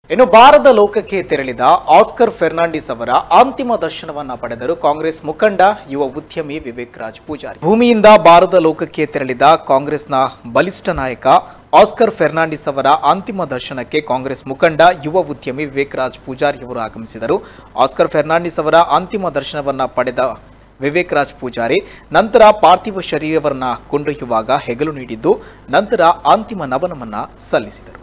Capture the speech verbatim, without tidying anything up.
ಇನ್ನು ಭಾರತ ಲೋಕಕ್ಕೆ ತೆರಳಿದ ಆಸ್ಕರ್ ಫೆರ್ನಾಂಡಿಸ್ ಅವರ ಅಂತಿಮ ದರ್ಶನವನ್ನ ಪಡೆದರು ಕಾಂಗ್ರೆಸ್ ಮುಖಂಡ ಯುವ ಉದ್ಯಮಿ ವಿವೇಕ್ ರಾಜ್ ಪೂಜಾರಿ. ಭೂಮಿಯಿಂದ ಭಾರತ ಲೋಕಕ್ಕೆ ತೆರಳಿದ ಕಾಂಗ್ರೆಸ್ನ ಬಲಿಷ್ಠ ನಾಯಕ ಆಸ್ಕರ್ ಫೆರ್ನಾಂಡಿಸ್ ಅವರ ಅಂತಿಮ ದರ್ಶನಕ್ಕೆ ಕಾಂಗ್ರೆಸ್ ಮುಖಂಡ ಯುವ ಉದ್ಯಮಿ ವಿವೇಕ್ ರಾಜ್ ಪೂಜಾರಿ ಅವರು ಆಗಮಿಸಿದರು. ಆಸ್ಕರ್ ಫೆರ್ನಾಂಡಿಸ್ ಅವರ ಅಂತಿಮ ದರ್ಶನವನ್ನ ಪಡೆದ ವಿವೇಕ್ ರಾಜ್ ಪೂಜಾರಿ ನಂತರ ಪಾರ್ಥಿವ ಶರೀರವನ್ನ ಕೊಂಡೊಯ್ಯುವಾಗ ಹೆಗಲು ನೀಡಿದ್ದು ನಂತರ ಅಂತಿಮ ನಮನವನ್ನ ಸಲ್ಲಿಸಿದರು.